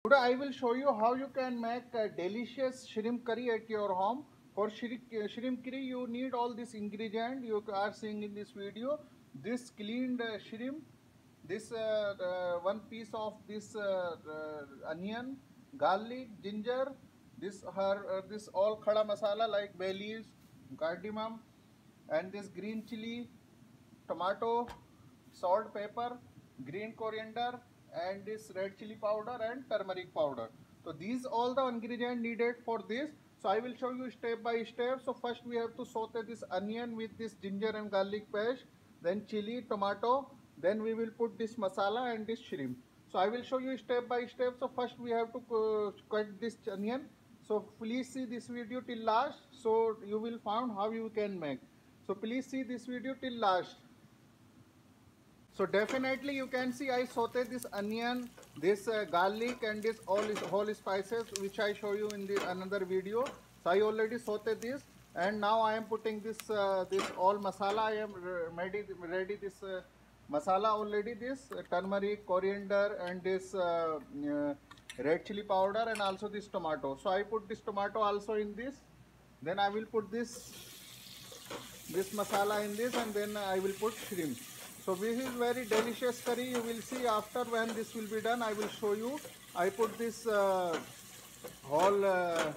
Today I will show you how you can make a delicious shrimp curry at your home. For shrimp curry you need all this ingredient you are seeing in this video. This cleaned shrimp, this one piece of this onion, garlic, ginger, this all khada masala like bay leaves, cardamom, and this green chili, tomato, salt, pepper, green coriander, and this red chili powder and turmeric powder. So these all the ingredients needed for this. So I will show you step by step. So first we have to saute this onion with this ginger and garlic paste, then chili, tomato, then we will put this masala and this shrimp. So I will show you step by step. So first we have to cut this onion. So please see this video till last, so you will find how you can make. So please see this video till last. So definitely you can see I sauteed this onion, this garlic and this all whole spices which I show you in the another video. So I already sauteed this, and now I am putting this this all masala. I am ready this masala already, this turmeric, coriander and this red chili powder and also this tomato. So I put this tomato also in this. Then I will put this masala in this, and then I will put shrimp. So this is very delicious curry. You will see after when this will be done. I will show you. I put this whole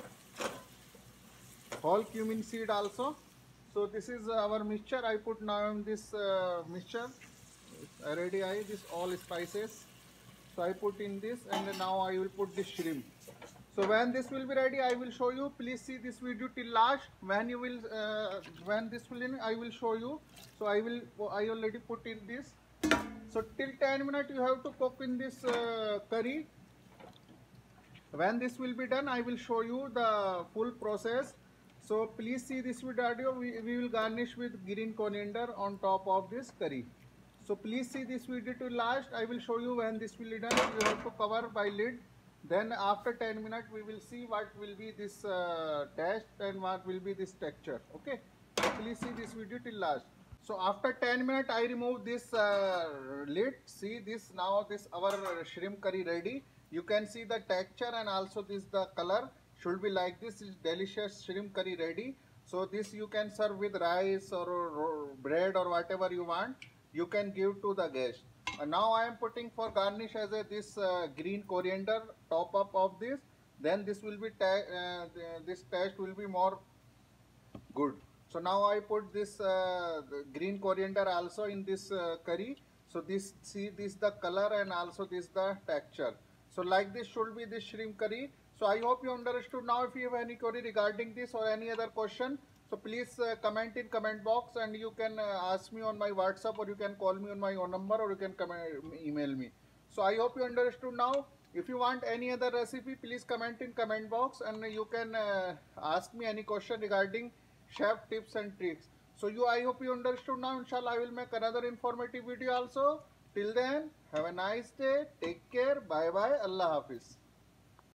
whole cumin seed also. So this is our mixture. I put now in this mixture. Already this all spices. So I put in this, and now I will put this shrimp. So when this will be ready, I will show you. Please see this video till last. When you will, when this will in, I will show you. So I already put in this. So till 10 minutes you have to cook in this curry. When this will be done, I will show you the full process. So please see this video. We will garnish with green coriander on top of this curry. So please see this video till last. I will show you when this will be done. You have to cover by lid. Then after 10 minutes we will see what will be this taste and what will be this texture. Okay, so please see this video till last. So after 10 minutes I remove this lid. See this, now this our shrimp curry ready. You can see the texture and also this the color should be like this. Is delicious shrimp curry ready. So this you can serve with rice or bread or whatever you want. You can give to the guest. Now I am putting for garnish as this green coriander top up of this. Then this will be this taste will be more good. So now I put this green coriander also in this curry. So this, see this the color and also this the texture. So like this should be this shrimp curry. So I hope you understood. Now if you have any query regarding this or any other question, so please comment in comment box, and you can ask me on my WhatsApp, or you can call me on my own number, or you can email me. So I hope you understood now. If you want any other recipe, please comment in comment box, and you can ask me any question regarding chef tips and tricks. So I hope you understood now. Inshallah I will make another informative video also. Till then, have a nice day. Take care. Bye bye. Allah Hafiz.